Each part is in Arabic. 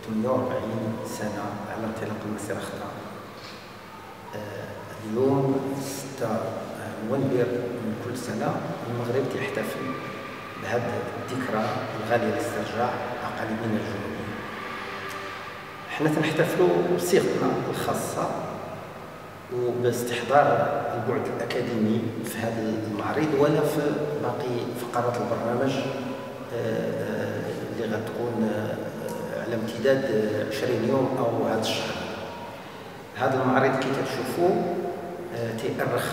48 سنة على انطلاق المسيرة الخضراء. اليوم 6 نوفمبر من كل سنة المغرب يحتفل بهذه الذكرى الغالية لاسترجاع أقاليمنا الجنوبية. حنا تنحتفلوا بصيغتنا الخاصة وباستحضار البعد الأكاديمي في هذا المعرض ولا في باقي فقرات البرنامج اللي غتكون على امتداد 20 يوم أو هذا الشهر. هذا المعرض كي تشوفوا تيأرخ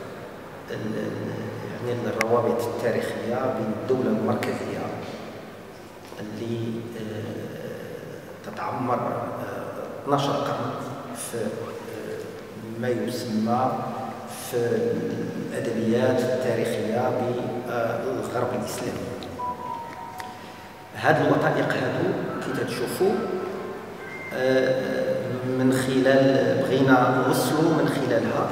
يعني الروابط التاريخية بين الدولة المركزية اللي تتعمر 12 قرن في ما يسمى في الأدبيات التاريخية بالغرب الإسلامي. هذه الوثائق هذو كي تشوفوا من خلال بغينا نوصلوا من خلالها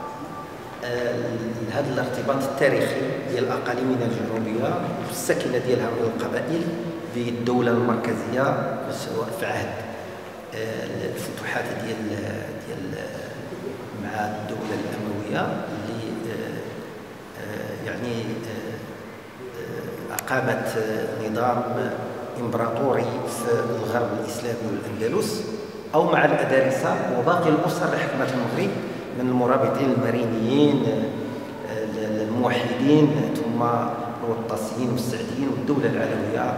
هذا الارتباط التاريخي ديال اقاليمنا الجنوبيه والسكنه ديالها من القبائل بالدوله المركزيه، سواء في عهد الفتوحات ديال مع الدوله الامويه اللي يعني اقامت نظام امبراطوري في الغرب الاسلامي والاندلس، او مع الادارسه وباقي الاسر اللي حكمت المغرب من المرابطين المرينيين الموحدين ثم الموطسيين والسعديين والدوله العلويه.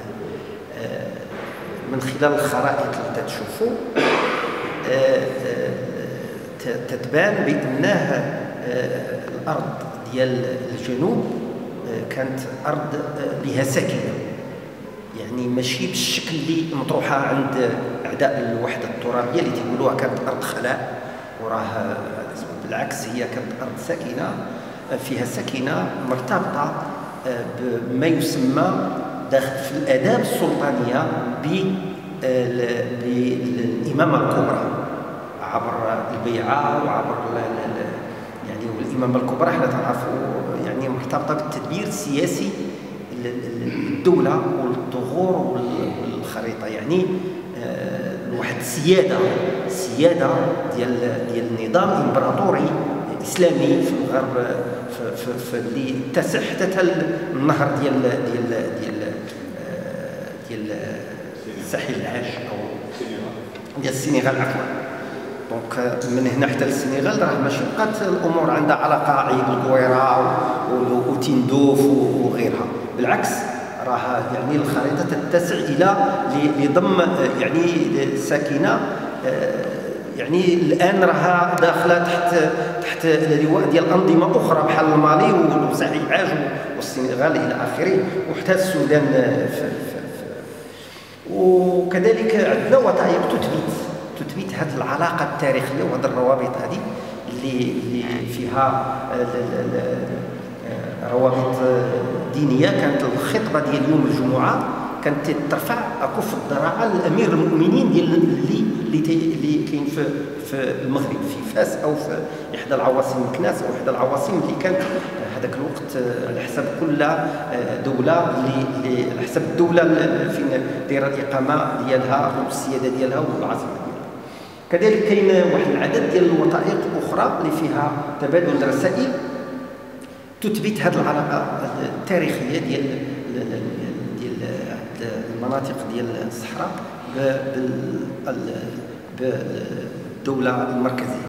من خلال الخرائط اللي تشوفوا تتبان بانها الارض ديال الجنوب كانت ارض بها سكينه، يعني ماشي بالشكل اللي مطروحه عند اعداء الوحده الترابيه اللي تيقولوها كانت ارض خلاء، وراه بالعكس هي كانت ارض ساكنه فيها سكينه مرتبطه بما يسمى داخل في الاداب السلطانيه بالامامه الكبرى عبر البيعه وعبر يعني والامامه الكبرى حنا تعرفوا يعني مرتبطه بالتدبير السياسي للدوله والثغور والخريطه، يعني واحد السياده ديال النظام الامبراطوري الاسلامي في الغرب في اللي اتسع حتى النهر ديال الساحل العاج او ديال السنغال عفوا. دونك من هنا حتى للسنغال راه ماشي بقات الامور عندها علاقه عيد القويره وتندوف وغيرها، بالعكس راه يعني الخريطه تتسع الى لضم يعني ساكنه يعني الان راها داخله تحت اللواء ديال انظمه اخرى بحال المالي والساحل العاج والسنغال الى اخره وحتى السودان وكذلك عندنا وثائق تثبت هذه العلاقه التاريخيه وهذه الروابط هذه اللي فيها روابط دينيه. كانت الخطبه ديال يوم الجمعه كانت ترفع اكف الذراع لامير المؤمنين ديال اللي كاين في المغرب في فاس او في احدى العواصم مكناس او احدى العواصم اللي كانت هذاك الوقت على حسب كل دوله اللي على حسب الدوله فين دايره الاقامه ديالها والسياده ديالها والعاصمه ديالها. كذلك كاين واحد العدد ديال الوثائق اخرى اللي فيها تبادل رسائل تثبت هذه العلاقه التاريخيه ديال المناطق ديال الصحراء بالدوله المركزيه.